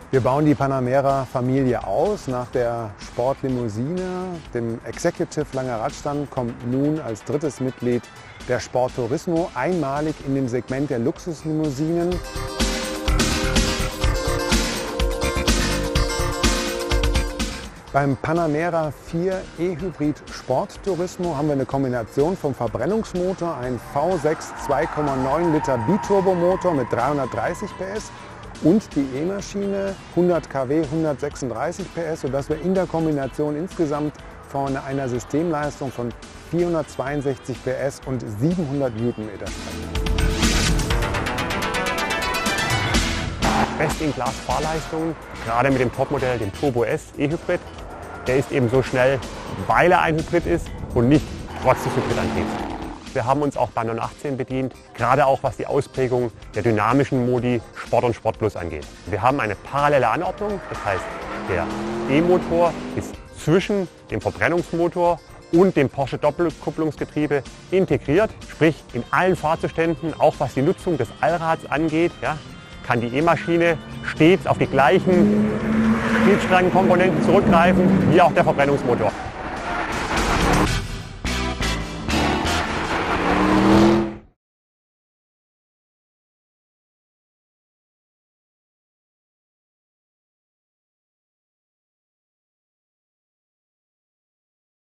Wir bauen die Panamera-Familie aus. Nach der Sportlimousine, dem Executive Langer Radstand, kommt nun als drittes Mitglied der Sport Turismo, einmalig in dem Segment der Luxuslimousinen. Beim Panamera 4 E-Hybrid Sport Turismo haben wir eine Kombination vom Verbrennungsmotor, ein V6 2,9 Liter Biturbomotor mit 330 PS und die E-Maschine 100 kW 136 PS, sodass wir in der Kombination insgesamt von einer Systemleistung von 462 PS und 700 Newtonmeter sprechen. Best-in-Class-Fahrleistung, gerade mit dem Topmodell, dem Turbo S E-Hybrid. Der ist eben so schnell, weil er ein Hybrid ist und nicht trotz des Hybridantriebs. Wir haben uns auch bei 918 bedient, gerade auch was die Ausprägung der dynamischen Modi Sport und Sport Plus angeht. Wir haben eine parallele Anordnung, das heißt, der E-Motor ist zwischen dem Verbrennungsmotor und dem Porsche Doppelkupplungsgetriebe integriert, sprich in allen Fahrzuständen, auch was die Nutzung des Allrads angeht, ja, kann die E-Maschine stets auf die gleichen Triebstrangkomponenten zurückgreifen wie auch der Verbrennungsmotor.